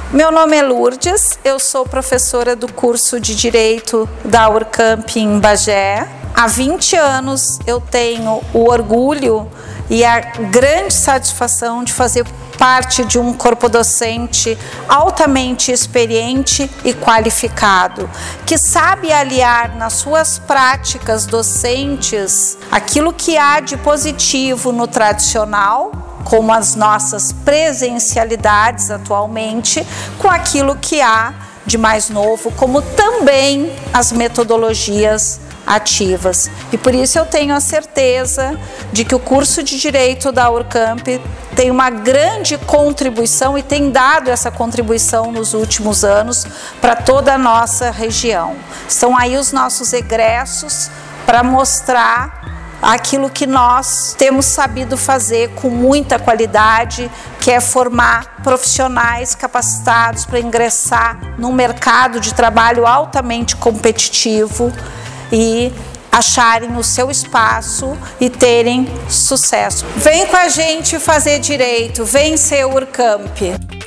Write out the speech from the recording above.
Meu nome é Lourdes, eu sou professora do curso de Direito da Urcamp em Bagé. Há 20 anos eu tenho o orgulho e a grande satisfação de fazer parte de um corpo docente altamente experiente e qualificado, que sabe aliar nas suas práticas docentes aquilo que há de positivo no tradicional, como as nossas presencialidades atualmente, com aquilo que há de mais novo, como também as metodologias ativas. E por isso eu tenho a certeza de que o curso de Direito da Urcamp tem uma grande contribuição e tem dado essa contribuição nos últimos anos para toda a nossa região. Estão aí os nossos egressos para mostrar aquilo que nós temos sabido fazer com muita qualidade, que é formar profissionais capacitados para ingressar num mercado de trabalho altamente competitivo e acharem o seu espaço e terem sucesso. Vem com a gente fazer direito, vem ser Urcamp.